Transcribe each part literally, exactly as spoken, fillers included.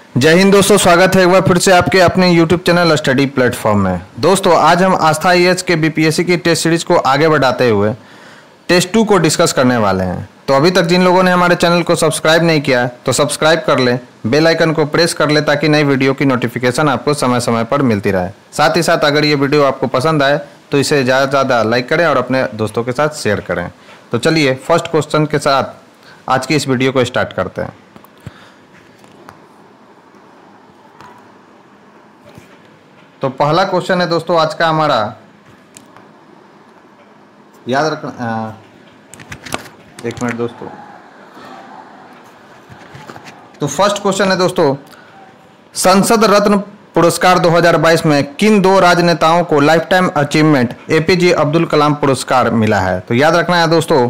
जय हिंद दोस्तों, स्वागत है एक बार फिर से आपके अपने यूट्यूब चैनल स्टडी प्लेटफॉर्म में। दोस्तों आज हम आस्था आई ए एस के बीपीएससी की टेस्ट सीरीज को आगे बढ़ाते हुए टेस्ट टू को डिस्कस करने वाले हैं। तो अभी तक जिन लोगों ने हमारे चैनल को सब्सक्राइब नहीं किया है तो सब्सक्राइब कर लें, बेल आइकन को प्रेस कर लें ताकि नई वीडियो की नोटिफिकेशन आपको समय समय पर मिलती रहे। साथ ही साथ अगर ये वीडियो आपको पसंद आए तो इसे ज़्यादा से ज़्यादा लाइक करें और अपने दोस्तों के साथ शेयर करें। तो चलिए फर्स्ट क्वेश्चन के साथ आज की इस वीडियो को स्टार्ट करते हैं। तो पहला क्वेश्चन है दोस्तों आज का हमारा, याद रखना, एक मिनट दोस्तों। तो फर्स्ट क्वेश्चन है दोस्तों, संसद रत्न पुरस्कार दो हज़ार बाईस में किन दो राजनेताओं को life time achievement APJ Abdul Kalam पुरस्कार मिला है? तो याद रखना है दोस्तों,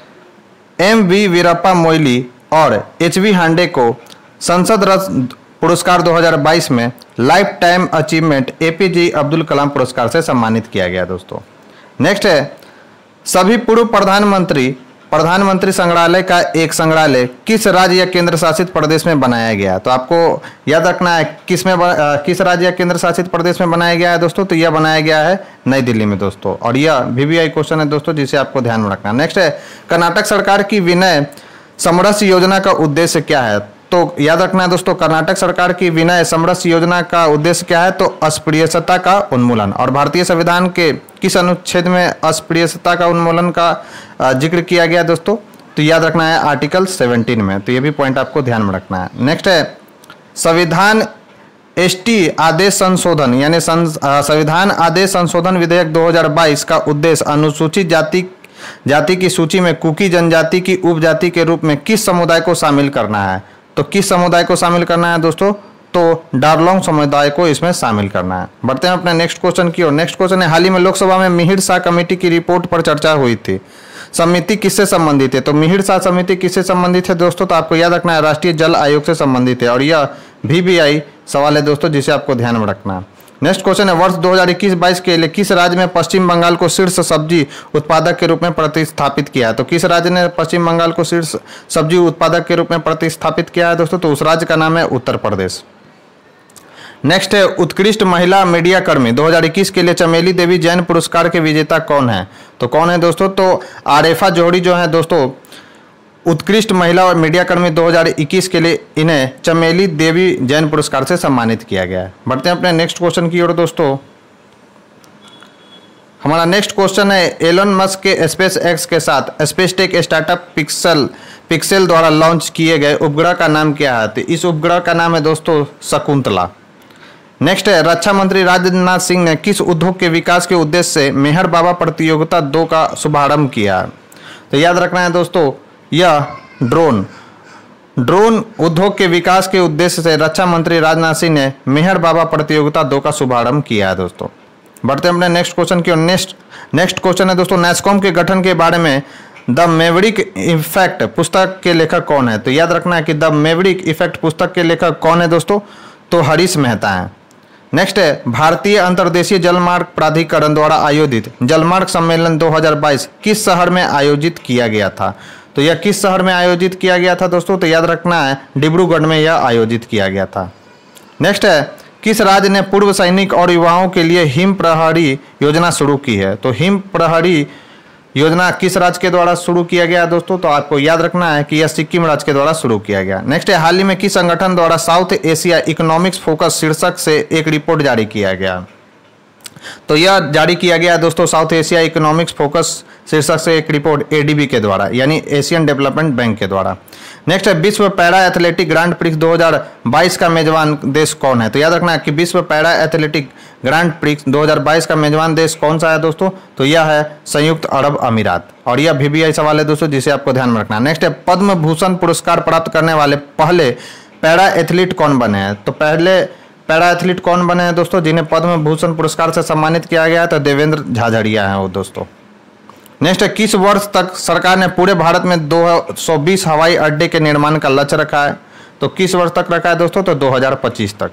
एम वी वीरप्पा मोइली और एच वी हांडे को संसद रत्न पुरस्कार दो हज़ार बाईस में life time achievement APJ Abdul Kalam पुरस्कार से सम्मानित किया गया दोस्तों। नेक्स्ट है, सभी पूर्व प्रधानमंत्री प्रधानमंत्री संग्रहालय का एक संग्रहालय किस राज्य या केंद्र शासित प्रदेश में बनाया गया? तो आपको याद रखना है किस में आ, किस राज्य या केंद्र शासित प्रदेश में बनाया गया है दोस्तों? तो यह बनाया गया है नई दिल्ली में दोस्तों, और यह वीवीआई क्वेश्चन है दोस्तों जिसे आपको ध्यान में रखना है। नेक्स्ट है, कर्नाटक सरकार की विनय समरस योजना का उद्देश्य क्या है? तो याद रखना है दोस्तों, कर्नाटक सरकार की विनय समरस योजना का उद्देश्य क्या है? तो अस्पृश्यता का उन्मूलन। और भारतीय संविधान के किस अनुच्छेद में अस्पृश्यता का उन्मूलन का जिक्र किया गया दोस्तों? तो याद रखना है आर्टिकल सत्रह में। तो ये भी पॉइंट आपको ध्यान में रखना है। नेक्स्ट है, संविधान एसटी आदेश संशोधन यानी संविधान आदेश संशोधन विधेयक दो हज़ार बाईस का उद्देश्य अनुसूचित जाति जाति की सूची में कुकी जनजाति की उपजाति के रूप में किस समुदाय को शामिल करना है? तो किस समुदाय को शामिल करना है दोस्तों? तो डारलोंग समुदाय को इसमें शामिल करना है। बढ़ते हैं अपने नेक्स्ट क्वेश्चन की ओर। नेक्स्ट क्वेश्चन है, हाल ही में लोकसभा में मिहिर शाह कमेटी की रिपोर्ट पर चर्चा हुई थी। समिति किससे संबंधित है? तो मिहिर शाह समिति किससे संबंधित है दोस्तों? तो आपको याद रखना है राष्ट्रीय जल आयोग से संबंधित है, और यह वीवीआई सवाल है दोस्तों जिसे आपको ध्यान में रखना है। नेक्स्ट क्वेश्चन है, वर्ष दो हज़ार इक्कीस बाईस के लिए किस राज्य में पश्चिम बंगाल को शीर्ष सब्जी उत्पादक के रूप में प्रतिस्थापित किया है? तो किस राज्य ने पश्चिम बंगाल को शीर्ष सब्जी उत्पादक के रूप में प्रतिस्थापित किया है दोस्तों? तो उस राज्य का नाम है उत्तर प्रदेश। नेक्स्ट है, उत्कृष्ट महिला मीडिया कर्मी दो हज़ार इक्कीस के लिए चमेली देवी जैन पुरस्कार के विजेता कौन है? तो कौन है दोस्तों? तो आरेफा जोहरी जो है दोस्तों, उत्कृष्ट महिला और मीडिया कर्मी दो हज़ार इक्कीस के लिए इन्हें चमेली देवी जैन पुरस्कार से सम्मानित किया गया है। बढ़ते हैं अपने नेक्स्ट क्वेश्चन की ओर दोस्तों। हमारा नेक्स्ट क्वेश्चन है, एलन मस्क के स्पेस एक्स के साथ space tech startup Pixxel Pixxel द्वारा लॉन्च किए गए उपग्रह का नाम क्या है? तो इस उपग्रह का नाम है दोस्तों शकुंतला। नेक्स्ट है, रक्षा मंत्री राजनाथ सिंह ने किस उद्योग के विकास के उद्देश्य से मेहर बाबा प्रतियोगिता दो का शुभारंभ किया? तो याद रखना है दोस्तों, यह ड्रोन ड्रोन उद्योग के विकास के उद्देश्य से रक्षा मंत्री राजनाथ सिंह ने मेहर बाबा प्रतियोगिता दो का शुभारंभ किया है दोस्तों। बढ़ते हैं अपने नेक्स्ट क्वेश्चन की ओर। नेक्स्ट नेक्स्ट क्वेश्चन है दोस्तों, नैस्कॉम के गठन के बारे में द मैवरिक इफेक्ट पुस्तक के लेखक कौन है? तो याद रखना है कि द मैवरिक इफेक्ट पुस्तक के लेखक कौन है दोस्तों? तो हरीश मेहता है। नेक्स्ट है, भारतीय अंतर्देशीय जलमार्ग प्राधिकरण द्वारा आयोजित जलमार्ग सम्मेलन दो हज़ार बाईस किस शहर में आयोजित किया गया था? तो यह किस शहर में आयोजित किया गया था दोस्तों? तो याद रखना है डिब्रूगढ़ में यह आयोजित किया गया था। नेक्स्ट है, किस राज्य ने पूर्व सैनिक और युवाओं के लिए हिम प्रहरी योजना शुरू की है? तो हिम प्रहरी योजना किस राज्य के द्वारा शुरू किया गया दोस्तों? तो आपको याद रखना है कि यह सिक्किम राज्य के द्वारा शुरू किया गया। नेक्स्ट है, हाल ही में किस संगठन द्वारा साउथ एशिया इकोनॉमिक्स फोकस शीर्षक से एक रिपोर्ट जारी किया गया? तो यह जारी किया गया दोस्तों साउथ एशिया इकोनॉमिक्स फोकस शीर्षक से एक रिपोर्ट एडीबी के द्वारा यानी एशियन डेवलपमेंट बैंक के द्वारा। नेक्स्ट है, विश्व पैरा एथलेटिक ग्रांड प्रिक्स दो हज़ार बाईस का मेजबान देश कौन है? तो याद रखना है कि विश्व पैरा एथलेटिक ग्रांड प्रिक्स दो हज़ार बाईस का मेजबान देश कौन सा है दोस्तों? तो यह है संयुक्त अरब अमीरात, और यह वीवीआई सवाल है दोस्तों जिसे आपको ध्यान में रखना है। नेक्स्ट है, पद्म भूषण पुरस्कार प्राप्त करने वाले पहले पैरा एथलीट कौन बने हैं? तो पहले पैरा एथलीट कौन बने हैं दोस्तों जिन्हें पद्म भूषण पुरस्कार से सम्मानित किया गया है? तो देवेंद्र झाझड़िया हैं वो दोस्तों। नेक्स्ट है, किस वर्ष तक सरकार ने पूरे भारत में दो सौ बीस हवाई अड्डे के निर्माण का लक्ष्य रखा है? तो किस वर्ष तक रखा है दोस्तों? तो दो हज़ार पच्चीस तक।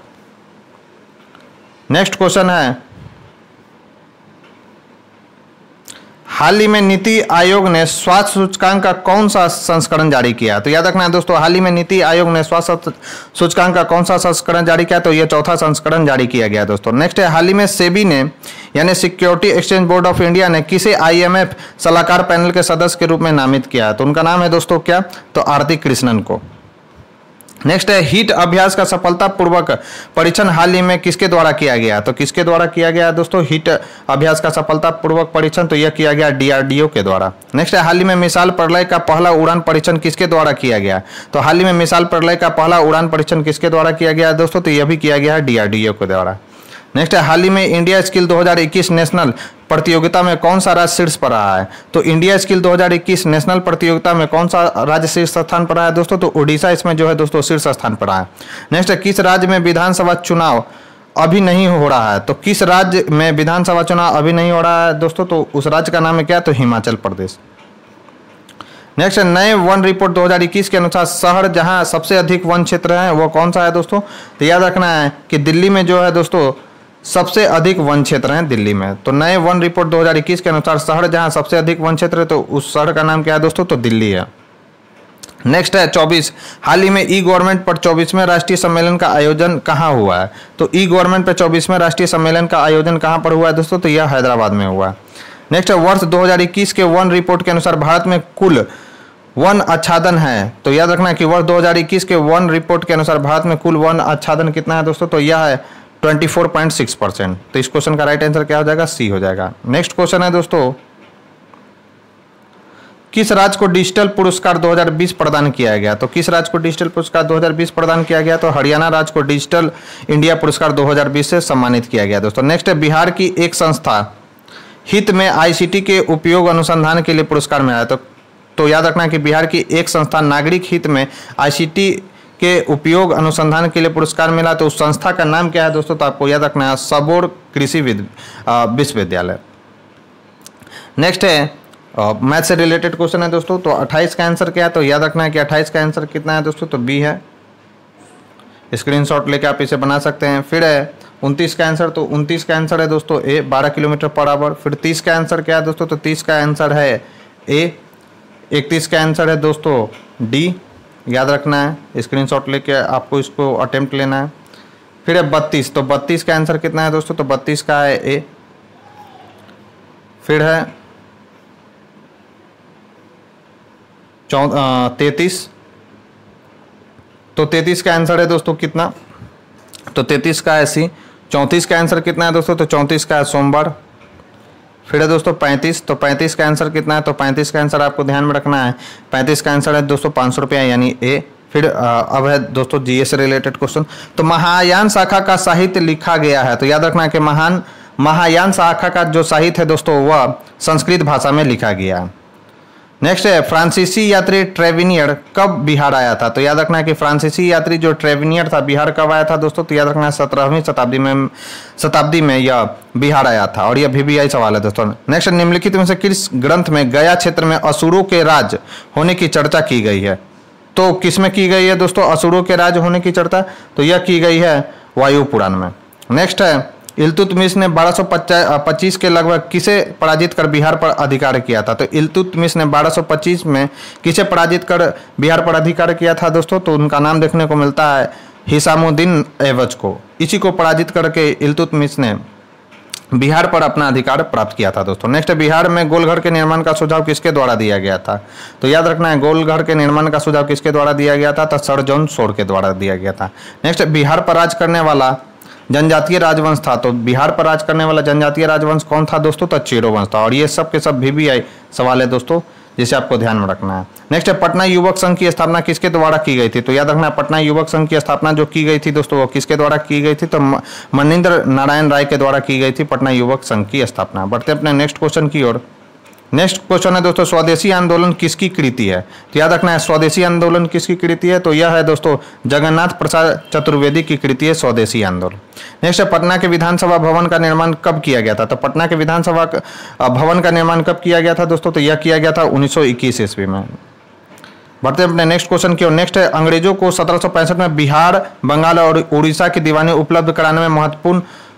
नेक्स्ट क्वेश्चन है, हाल ही में नीति आयोग ने स्वास्थ्य सूचकांक का कौन सा संस्करण जारी किया? तो याद रखना है दोस्तों, हाल ही में नीति आयोग ने स्वास्थ्य सूचकांक का कौन सा संस्करण जारी किया? तो ये चौथा संस्करण जारी किया गया दोस्तों। नेक्स्ट है, हाल ही में सेबी ने यानी security exchange board of India ने किसे आईएमएफ सलाहकार पैनल के सदस्य के रूप में नामित किया? तो उनका नाम है दोस्तों क्या? तो आरती कृष्णन को। नेक्स्ट है, हीट अभ्यास का सफलतापूर्वक परीक्षण हाल ही में किसके द्वारा किया गया? तो किसके द्वारा किया गया दोस्तों हीट अभ्यास का सफलतापूर्वक परीक्षण? तो यह किया गया डीआरडीओ के द्वारा। नेक्स्ट है, हाल ही में मिसाइल प्रलय का पहला उड़ान परीक्षण किसके द्वारा किया गया? तो हाल ही में मिसाइल प्रलय का पहला उड़ान परीक्षण किसके द्वारा किया गया दोस्तों? तो यह भी किया गया है डीआरडीओ के द्वारा। नेक्स्ट है, हाल ही में इंडिया स्किल दो हज़ार इक्कीस नेशनल प्रतियोगिता में कौन सा राज्य शीर्ष पर रहा है? तो इंडिया स्किल दो हज़ार इक्कीस नेशनल प्रतियोगिता में कौन सा राज्य शीर्ष स्थान पर रहा है दोस्तों? तो उड़ीसा इसमें जो है दोस्तों शीर्ष स्थान पर रहा है। नेक्स्ट है, किस राज्य में विधानसभा चुनाव अभी नहीं हो रहा है? तो किस राज्य में विधानसभा चुनाव अभी नहीं हो रहा है दोस्तों? तो उस राज्य का नाम है क्या? तो हिमाचल प्रदेश। नेक्स्ट है, नए वन रिपोर्ट दो हज़ार इक्कीस के अनुसार शहर जहां सबसे अधिक वन क्षेत्र है वो कौन सा है दोस्तों? तो याद रखना है कि दिल्ली में जो है दोस्तों सबसे अधिक वन क्षेत्र हैं दिल्ली में। तो नए वन रिपोर्ट दो हज़ार इक्कीस के अनुसार शहर जहां सबसे अधिक वन क्षेत्र है तो उस शहर का नाम क्या है दोस्तों? तो दिल्ली है। नेक्स्ट है चौबीस, हाल ही में ई गवर्नमेंट पर चौबीसवें राष्ट्रीय सम्मेलन का आयोजन कहाँ हुआ है? तो ई गवर्नमेंट पर चौबीसवें राष्ट्रीय सम्मेलन का आयोजन कहाँ पर हुआ है दोस्तों? तो यह हैदराबाद में हुआ। नेक्स्ट है, वर्ष दो हज़ार इक्कीस के वन रिपोर्ट के अनुसार भारत में कुल वन आच्छादन है। तो याद रखना है कि वर्ष दो हज़ार इक्कीस के वन रिपोर्ट के अनुसार भारत में कुल वन आच्छादन कितना है दोस्तों? तो यह है चौबीस पॉइंट छह परसेंट। तो इस क्वेश्चन का राइट आंसर क्या हो जाएगा? सी हो जाएगा। नेक्स्ट क्वेश्चन है दोस्तों, किस राज्य को डिजिटल पुरस्कार दो हज़ार बीस प्रदान किया गया? तो किस राज्य को डिजिटल पुरस्कार दो हज़ार बीस प्रदान किया गया? तो हरियाणा राज्य को डिजिटल इंडिया पुरस्कार दो हज़ार बीस से सम्मानित किया गया दोस्तों। नेक्स्ट है, बिहार की एक संस्था हित में आईसीटी के उपयोग अनुसंधान के लिए पुरस्कार मिला है। तो, तो याद रखना है कि बिहार की एक संस्था नागरिक हित में आईसीटी के उपयोग अनुसंधान के लिए पुरस्कार मिला। तो उस संस्था का नाम क्या है दोस्तों? तो आपको याद रखना है सबौर कृषि विश्वविद्यालय। नेक्स्ट है मैथ से रिलेटेड क्वेश्चन है दोस्तों। तो अट्ठाईस का आंसर क्या है? तो याद रखना है कि अट्ठाईस का आंसर कितना है दोस्तों? तो बी है। स्क्रीनशॉट लेके आप इसे बना सकते हैं। फिर है उनतीस का आंसर। तो उनतीस का आंसर है दोस्तों ए, बारह किलोमीटर पर आवर। फिर तीस का आंसर क्या है दोस्तों? तो तीस का आंसर है ए। इकतीस का आंसर है दोस्तों डी, याद रखना है। स्क्रीनशॉट लेके आपको इसको अटेम्प्ट लेना है। फिर है बत्तीस। तो बत्तीस का आंसर कितना है दोस्तों? तो बत्तीस का है ए। फिर है चौ तैतीस। तो तैतीस का आंसर है दोस्तों कितना? तो तैतीस का है सी। चौंतीस का आंसर कितना है दोस्तों? तो चौंतीस का है सोमवार। फिर है दोस्तों पैंतीस। तो पैंतीस का आंसर कितना है? तो पैंतीस का आंसर आपको ध्यान में रखना है। पैंतीस का आंसर है दोस्तों पाँच सौ रुपया यानी ए। फिर अब है दोस्तों जीए से रिलेटेड क्वेश्चन। तो महायान शाखा का साहित्य लिखा गया है। तो याद रखना है कि महान महायान शाखा का जो साहित्य है दोस्तों वह संस्कृत भाषा में लिखा गया है। नेक्स्ट है, फ्रांसीसी यात्री ट्रेविनियर कब बिहार आया था? तो याद रखना है कि फ्रांसीसी यात्री जो ट्रेविनियर था बिहार कब आया था दोस्तों? तो याद रखना है सत्रहवीं शताब्दी में शताब्दी में यह बिहार आया था। और यह भी भी आई सवाल है दोस्तों। नेक्स्ट, निम्नलिखित में से किस ग्रंथ में गया क्षेत्र में असुरों के राज होने की चर्चा की गई है? तो किसमें की गई है दोस्तों असुरों के राज होने की चर्चा? तो यह की गई है वायु पुराण में। नेक्स्ट है, इल्तुतमिश ने बारह सौ पच्चीस के लगभग किसे पराजित कर बिहार पर अधिकार किया था? तो इल्तुतमिश ने बारह सौ पच्चीस में किसे पराजित कर बिहार पर अधिकार किया था दोस्तों? तो उनका नाम देखने को मिलता है हिसामुद्दीन ऐबज को। इसी को पराजित करके इल्तुतमिश ने बिहार पर अपना अधिकार प्राप्त किया था दोस्तों। नेक्स्ट, बिहार में गोलघर के निर्माण का सुझाव किसके द्वारा दिया गया था? तो याद रखना है गोलघर के निर्माण का सुझाव किसके द्वारा दिया गया था? तो सर जॉन शोर के द्वारा दिया गया था। नेक्स्ट, बिहार पर राज करने वाला जनजातीय राजवंश था। तो बिहार पर राज करने वाला जनजातीय राजवंश कौन था दोस्तों? तो चेरो वंश था। और ये सब के सब भी भी आई सवाल है दोस्तों जिसे आपको ध्यान में रखना है। नेक्स्ट है, पटना युवक संघ की स्थापना किसके द्वारा की गई थी? तो याद रखना पटना युवक संघ की स्थापना जो की गई थी दोस्तों वो किसके द्वारा की गई थी? तो मनिंद्र नारायण राय के द्वारा की गई थी पटना युवक संघ की स्थापना। बढ़ते अपने नेक्स्ट क्वेश्चन की ओर। नेक्स्ट क्वेश्चन है दोस्तों, स्वदेशी आंदोलन किसकी कृति है? तो याद रखना है स्वदेशी आंदोलन किसकी कृति है? तो यह है दोस्तों जगन्नाथ प्रसाद चतुर्वेदी की कृति है स्वदेशी आंदोलन। नेक्स्ट है, पटना के विधानसभा भवन का निर्माण कब किया गया था? तो पटना के विधानसभा भवन का निर्माण कब किया गया था दोस्तों? तो यह किया गया था उन्नीस सौ इक्कीस ईस्वी में। बढ़ते अपने नेक्स्ट क्वेश्चन की ओर। नेक्स्ट है, अंग्रेजों को सत्रह सौ पैंसठ में बिहार, बंगाल और उड़ीसा की दीवानी उपलब्ध कराने में महत्वपूर्ण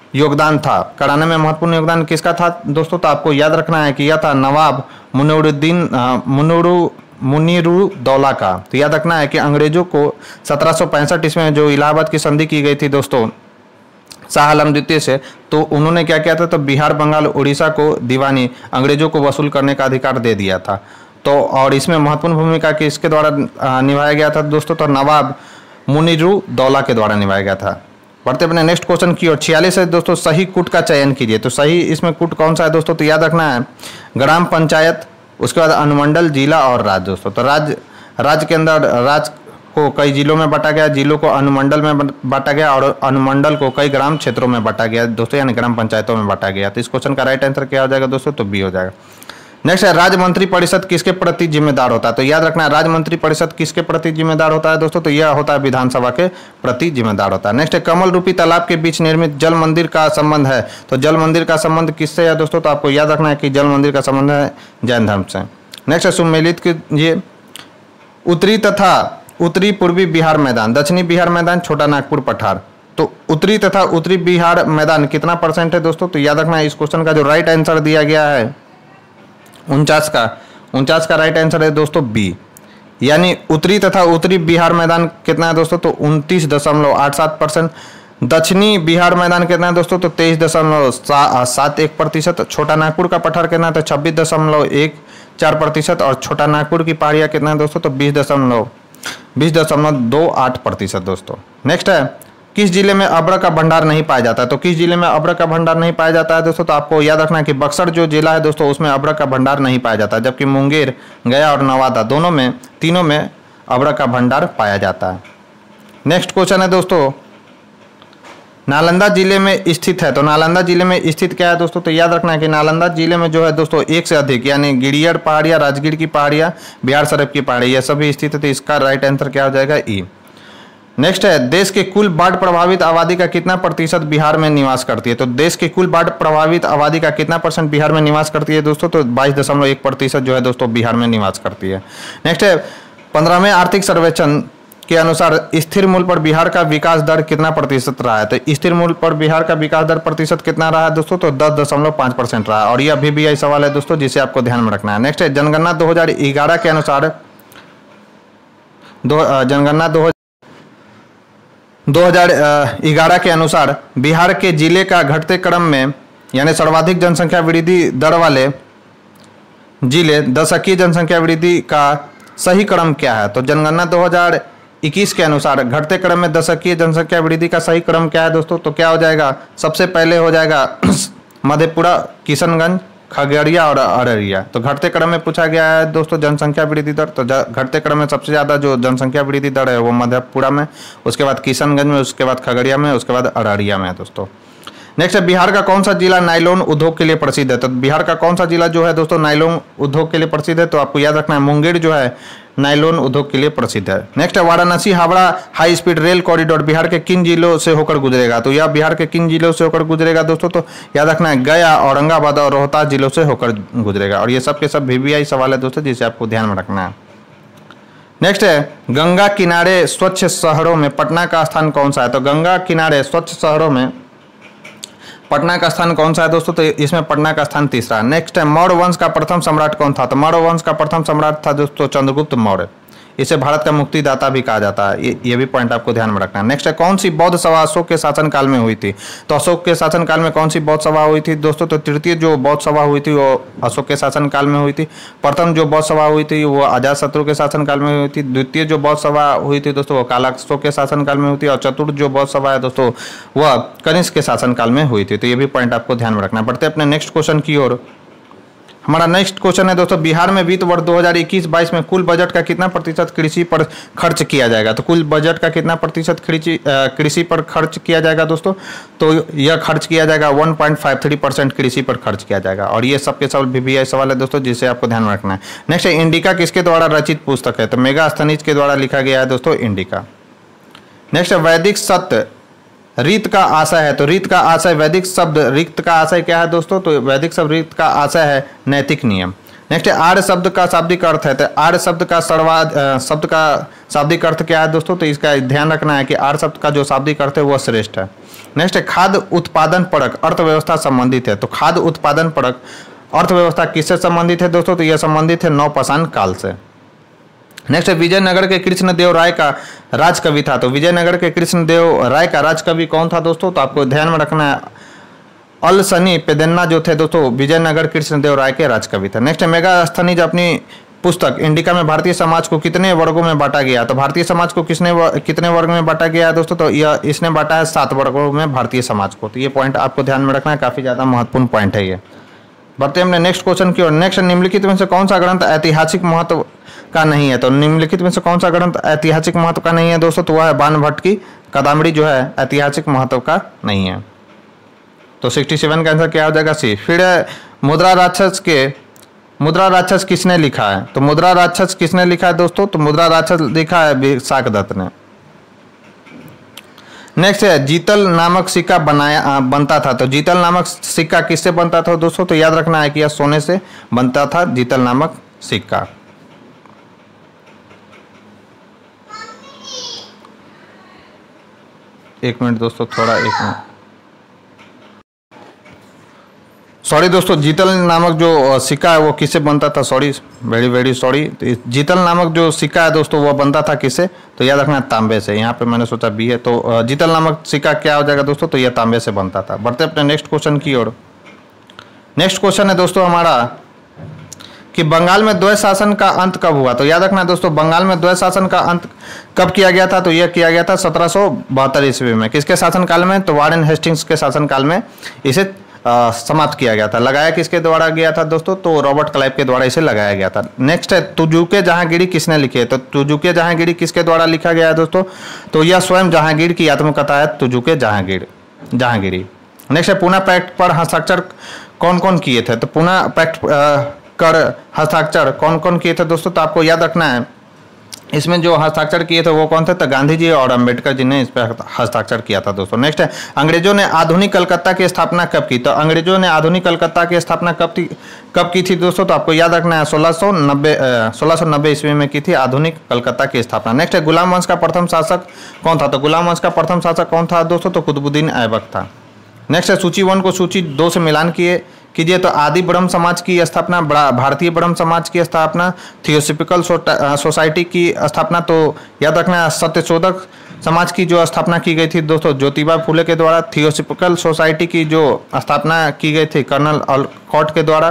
योगदान था? कराने में महत्वपूर्ण योगदान किसका था दोस्तों? तो आपको याद रखना है कि यह था नवाब मुनीरुद्दीन मुनीरु मुनीरुद्दौला का। तो याद रखना है कि अंग्रेजों को सत्रह सौ पैंसठ ईस्वी में जो इलाहाबाद की संधि की गई थी दोस्तों शाह आलम द्वितीय से, तो उन्होंने क्या किया था? तो बिहार, बंगाल, उड़ीसा को दीवानी अंग्रेजों को वसूल करने का अधिकार दे दिया था। तो और इसमें महत्वपूर्ण भूमिका किसके द्वारा निभाया गया था दोस्तों? तो नवाब मुनीरुद्दौला के द्वारा निभाया गया था। बढ़ते अपने नेक्स्ट क्वेश्चन की ओर। छियालीस है दोस्तों, सही कूट का चयन कीजिए। तो सही इसमें कूट कौन सा है दोस्तों? तो याद रखना है ग्राम पंचायत, उसके बाद अनुमंडल, जिला और राज्य दोस्तों। तो राज्य राज्य के अंदर राज्य को कई जिलों में बांटा गया, जिलों को अनुमंडल में बांटा गया और अनुमंडल को कई ग्राम क्षेत्रों में बांटा गया दोस्तों, यानी ग्राम पंचायतों में बांटा गया। तो इस क्वेश्चन का राइट आंसर क्या हो जाएगा दोस्तों? तो बी हो जाएगा। नेक्स्ट है राज्य मंत्री परिषद किसके प्रति जिम्मेदार होता है? तो याद रखना है राज्य मंत्री परिषद किसके प्रति जिम्मेदार होता है दोस्तों? तो यह होता है विधानसभा के प्रति जिम्मेदार होता है। नेक्स्ट है कमल रूपी तालाब के बीच निर्मित जल मंदिर का संबंध है। तो जल मंदिर का संबंध किससे है दोस्तों? तो आपको याद रखना है कि जल मंदिर का संबंध है जैन धर्म से। नेक्स्ट है सुमेलित कीजिए उत्तरी तथा उत्तरी पूर्वी बिहार मैदान, दक्षिणी बिहार मैदान, छोटा नागपुर पठार। तो उत्तरी तथा उत्तरी बिहार मैदान कितना परसेंट है दोस्तों? तो याद रखना है इस क्वेश्चन का जो राइट आंसर दिया गया है उनचास का उनचास का राइट आंसर है दोस्तों बी, यानी उत्तरी तथा उत्तरी बिहार मैदान कितना है दोस्तों? तो उनतीस दशमलव आठ सात परसेंट। दक्षिणी बिहार मैदान कितना है दोस्तों? तो तेईस दशमलव सात एक प्रतिशत। छोटा नागपुर का पठार कितना है? तो छब्बीस दशमलव एक चार प्रतिशत। और छोटा नागपुर की पहाड़ियाँ कितना है दोस्तों? तो बीस दशमलव बीस दशमलव दो आठ प्रतिशत दोस्तों। नेक्स्ट है किस जिले में अब्र का भंडार नहीं पाया जाता है? तो किस जिले में अब्र का भंडार नहीं पाया जाता है दोस्तों? तो आपको याद रखना है कि बक्सर जो जिला है दोस्तों उसमें अब्र का भंडार नहीं पाया जाता है, जबकि मुंगेर, गया और नवादा दोनों में तीनों में अब्र का भंडार पाया जाता है। नेक्स्ट क्वेश्चन है दोस्तों नालंदा जिले में स्थित है। तो नालंदा जिले में स्थित क्या है दोस्तों? तो याद रखना है कि नालंदा जिले में जो है दोस्तों एक से अधिक यानी गिरियर पहाड़ियाँ, राजगीर की पहाड़ियाँ, बिहार शरीफ की पहाड़ी, ये सभी स्थित है। तो इसका राइट आंसर क्या हो जाएगा? ई। नेक्स्ट है देश के कुल बाढ़ प्रभावित आबादी का कितना प्रतिशत बिहार में निवास करती है? तो देश की कुल बाढ़ प्रभावित आबादी का कितना परसेंट बिहार में निवास करती है दोस्तों? तो बाईस दशमलव एक प्रतिशत जो है दोस्तों बिहार में निवास करती है। नेक्स्ट है पंद्रहवें आर्थिक सर्वेक्षण के अनुसार स्थिर मूल्य पर बिहार का विकास दर कितना प्रतिशत रहा है? तो स्थिर मूल्य पर बिहार का विकास दर प्रतिशत कितना रहा है दोस्तों? तो दस दशमलव पाँच परसेंट रहा है। और यह अभी भी यही सवाल है दोस्तों जिसे आपको ध्यान में रखना है। नेक्स्ट है जनगणना दो हजार ग्यारह के अनुसार दो जनगणना दो दो हजार ग्यारह के अनुसार बिहार के जिले का घटते क्रम में यानी सर्वाधिक जनसंख्या वृद्धि दर वाले जिले दशकीय जनसंख्या वृद्धि का सही क्रम क्या है? तो जनगणना दो हजार इक्कीस के अनुसार घटते क्रम में दशकीय जनसंख्या वृद्धि का सही क्रम क्या है दोस्तों? तो क्या हो जाएगा? सबसे पहले हो जाएगा मधेपुरा, किशनगंज, खगड़िया और अररिया। तो घटते क्रम में पूछा गया है दोस्तों जनसंख्या वृद्धि दर। तो घटते क्रम में सबसे ज़्यादा जो जनसंख्या वृद्धि दर है वो मधेपुरा में, उसके बाद किशनगंज में, उसके बाद खगड़िया में, उसके बाद अररिया में दोस्तों। नेक्स्ट है बिहार का कौन सा जिला नायलॉन उद्योग के लिए प्रसिद्ध है? तो बिहार का कौन सा जिला जो है दोस्तों नायलॉन उद्योग के लिए प्रसिद्ध है? तो आपको याद रखना है मुंगेर जो है नायलॉन उद्योग के लिए प्रसिद्ध है। नेक्स्ट है Varanasi Howrah high speed rail corridor Bihar के किन जिलों से होकर गुजरेगा? तो यह बिहार के किन जिलों से होकर गुजरेगा दोस्तों? तो याद रखना है गया, औरंगाबाद और रोहतास जिलों से होकर गुजरेगा। और ये सब के सब वीवीआई सवाल है दोस्तों जिसे आपको ध्यान में रखना है। नेक्स्ट है गंगा किनारे स्वच्छ शहरों में पटना का स्थान कौन सा है? तो गंगा किनारे स्वच्छ शहरों में पटना का स्थान कौन सा है दोस्तों? तो इसमें पटना का स्थान तीसरा। नेक्स्ट है मौर्य वंश का प्रथम सम्राट कौन था? तो मौर्य वंश का प्रथम सम्राट था दोस्तों चंद्रगुप्त मौर्य। इसे भारत का मुक्तिदाता भी कहा जाता है, ये ये भी पॉइंट आपको ध्यान में रखना है। नेक्स्ट है कौन सी बौद्ध सभा अशोक के शासनकाल में हुई थी? तो अशोक के शासनकाल में कौन सी बौद्ध सभा हुई थी दोस्तों? तो तृतीय जो बौद्ध सभा हुई थी वो अशोक के शासनकाल में हुई थी। प्रथम जो बौद्ध सभा हुई थी वो अजातशत्रु के शासनकाल में हुई थी। द्वितीय जो बौद्ध सभा हुई थी दोस्तों वो कालाशोक के शासनकाल में हुई थी। और चतुर्थ जो बौद्ध सभा है दोस्तों वह कनिष्क के शासनकाल में हुई थी। तो ये भी पॉइंट आपको ध्यान में रखना है। बढ़ते अपने नेक्स्ट क्वेश्चन की ओर। हमारा नेक्स्ट क्वेश्चन है दोस्तों बिहार में वित्त वर्ष दो हज़ार इक्कीस बाईस में कुल बजट का कितना प्रतिशत कृषि पर खर्च किया जाएगा? तो कुल बजट का कितना प्रतिशत कृषि कृषि पर खर्च किया जाएगा दोस्तों? तो यह खर्च किया जाएगा one point five three percent कृषि पर खर्च किया जाएगा। और ये सबके सब वीवीआई सवाल है दोस्तों जिसे आपको ध्यान में रखना है। नेक्स्ट है इंडिका किसके द्वारा रचित पुस्तक है? तो मेगास्थनीज के द्वारा लिखा गया है दोस्तों इंडिका। नेक्स्ट है वैदिक सत्य रीत का आशय है। तो रीत का आशय वैदिक शब्द रीत का आशय क्या है दोस्तों? तो वैदिक शब्द रीत का आशय है नैतिक नियम। नेक्स्ट है आर्य शब्द का शाब्दिक अर्थ है, तो आर्य शब्द का सर्वाध शब्द का शाब्दिक अर्थ क्या है दोस्तों, तो इसका ध्यान रखना है कि आर्य शब्द का जो शाब्दिक अर्थ है वह श्रेष्ठ है। नेक्स्ट है खाद्य उत्पादन परक अर्थव्यवस्था संबंधित है, तो खाद्य उत्पादन परक अर्थव्यवस्था किससे संबंधित है दोस्तों, तो यह संबंधित है नवपाषाण काल से। नेक्स्ट है विजयनगर के कृष्णदेव राय का राजकवि था, तो विजयनगर के कृष्णदेव राय का राजकवि कौन था दोस्तों, तो आपको ध्यान में रखना है अलसनी पेदेन्ना जो थे दोस्तों विजयनगर कृष्णदेव राय के राजकवि थे। नेक्स्ट है मेगास्थनीज अपनी पुस्तक इंडिका में भारतीय समाज को कितने वर्गों में बांटा गया, तो भारतीय समाज को किसने व, कितने वर्ग में बांटा गया है दोस्तों, तो यह इसने बांटा है सात वर्गों में भारतीय समाज को। तो ये पॉइंट आपको ध्यान में रखना है, काफी ज्यादा महत्वपूर्ण पॉइंट है ये। बढ़ते हैं हमने नेक्स्ट क्वेश्चन की ओर। नेक्स्ट निम्नलिखित में से कौन सा ग्रंथ ऐतिहासिक महत्व का नहीं है, तो निम्नलिखित में से कौन सा ग्रंथ ऐतिहासिक महत्व का नहीं है दोस्तों, तो वह है बाण भट्ट की कादम्बरी जो है ऐतिहासिक महत्व का नहीं है। तो सड़सठ का आंसर क्या हो जाएगा, सी। फिर मुद्रा राक्षस के मुद्रा राक्षस किसने लिखा है, तो मुद्रा राक्षस किसने लिखा है दोस्तों, तो मुद्रा राक्षस लिखा है विशाख दत्त ने। नेक्स्ट है जीतल नामक सिक्का बनाया बनता था, तो जीतल नामक सिक्का किससे बनता था दोस्तों, तो याद रखना है कि यह सोने से बनता था जीतल नामक सिक्का। एक मिनट दोस्तों, थोड़ा एक मिनट सॉरी दोस्तों, जीतल नामक जो सिक्का है वो किससे बनता था, सॉरी वेरी वेरी सॉरी। जीतल नामक जो सिक्का है दोस्तों वो बनता था किससे, तो याद रखना तांबे से। यहाँ पे मैंने सोचा बी है, तो जीतल नामक सिक्का क्या हो जाएगा दोस्तों, तो यह तांबे से बनता था। बढ़ते अपने नेक्स्ट क्वेश्चन की ओर। नेक्स्ट क्वेश्चन है दोस्तों हमारा कि बंगाल में द्वैत शासन का अंत कब हुआ, तो याद रखना दोस्तों बंगाल में द्वैत शासन का अंत कब किया गया था, तो यह किया गया था सत्रह सौ बहत्तर ईस्वी में। किसके शासनकाल में, तो वारेन हेस्टिंग्स के शासनकाल में इसे आ, समाप्त किया गया था। लगाया किसके द्वारा गया था दोस्तों, तो रॉबर्ट क्लाइव के द्वारा इसे लगाया गया था। नेक्स्ट है तुजुके जहांगीरी किसने लिखी है, तो तुजुके जहांगीरी किसके द्वारा लिखा गया है दोस्तों, तो यह स्वयं जहांगीर की आत्मकथा है तुजुके जहांगीर जहांगीरी। नेक्स्ट है पुणे पैक्ट पर हस्ताक्षर कौन कौन किए थे, तो पुणे पैक्ट कर हस्ताक्षर कौन कौन किए थे दोस्तों, तो आपको याद रखना है इसमें जो हस्ताक्षर किए थे वो कौन थे, तो गांधी जी और अंबेडकर जी ने इस पर हस्ताक्षर किया था दोस्तों। नेक्स्ट है अंग्रेजों ने आधुनिक कलकत्ता की स्थापना कब की, तो अंग्रेजों ने आधुनिक कलकत्ता की स्थापना कब थी कब की थी दोस्तों, तो आपको याद रखना है सोलह सौ नब्बे सोलह सौ नब्बे ईस्वी में की थी आधुनिक कलकत्ता की स्थापना। नेक्स्ट है गुलाम वंश का प्रथम शासक कौन था, तो गुलाम वंश का प्रथम शासक कौन था दोस्तों, तो कुतुबुद्दीन ऐबक था। नेक्स्ट है सूची वन को सूची दो से मिलान किए कीजिए, तो आदि ब्रह्म समाज की स्थापना, भारतीय ब्रह्म समाज की स्थापना, थियोसॉफिकल सोसाइटी की स्थापना, तो याद रखना सत्यशोधक समाज की जो स्थापना की गई थी दोस्तों ज्योतिबा फुले के द्वारा, थियोसॉफिकल सोसाइटी की जो स्थापना की गई थी कर्नल ऑलकॉट के द्वारा,